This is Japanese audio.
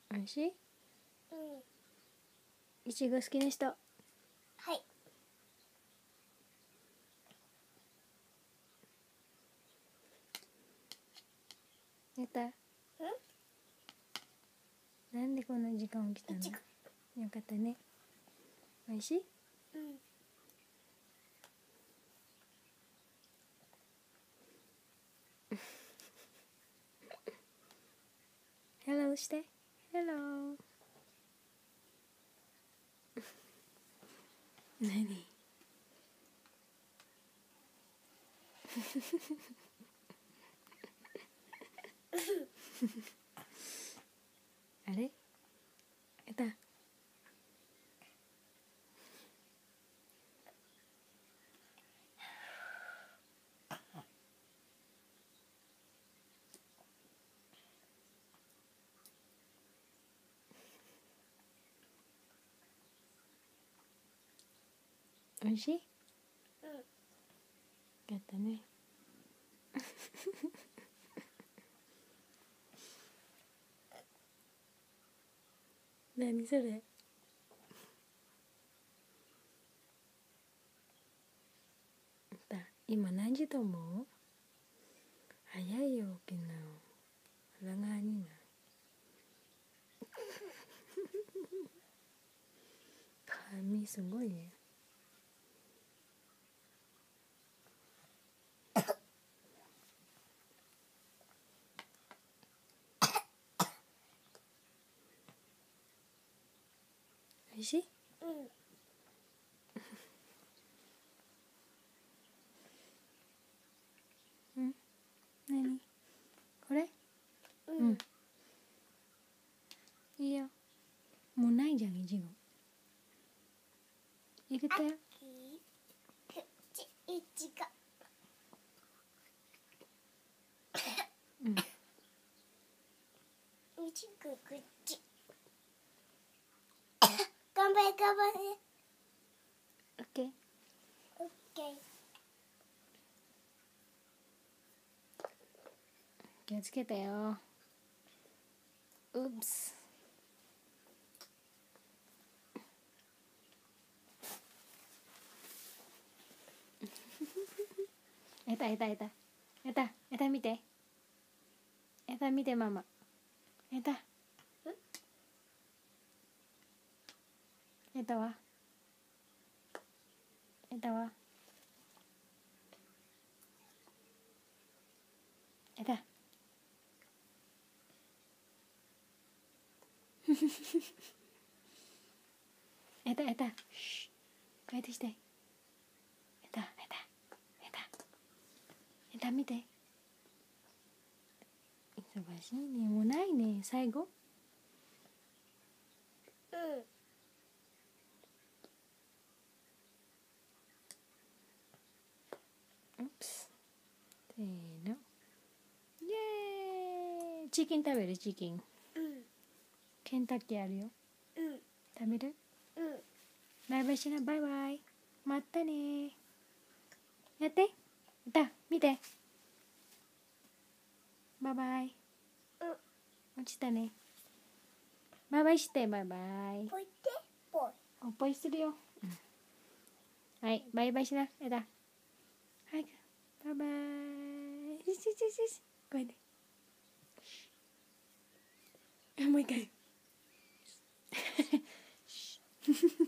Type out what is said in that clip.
おいしい？ うん。 いちご好きな人。 はい。 寝た？なんでこんな時間起きたの？ いちご。 よかったね。おいしい？ うん。 ヘローして。ヘロー。何？あれ？やった。おいしい？ うん。 やったね。何それ？今何時と思う？早いよ起きんの。腹がにな。髪すごいね。おいしい？ うん。 うん。何？これ？ うん。 いいよ。もうないじゃん、いちご。いけたよ。 いちご。 うん。 いちご口。頑張れ頑張れ。 オッケー。 オッケー。 気をつけてよ。うっす。やったやったやった。やったやった見て。やった見てママ。やった。やったわ。やったわ。やった。やったやった。シュッ。帰ってきて。やったやったやった。やった見て。忙しいね。もうないね。最後。 うん。 うっす。せーの。イエーイ。チキン食べる？チキン。 うん。 ケンタッキーあるよ。 うん。 食べる？ うん。 バイバイしな。バイバイ。またね。やって。やった。見て。バイバイ。 うん。 落ちたね。バイバイして。バイバイ。 ぽいってぽい。 おっぱいするよ。はい。バイバイしな。やった。はい。バイバイ。よしよしよしよし。こうやって。もう一回。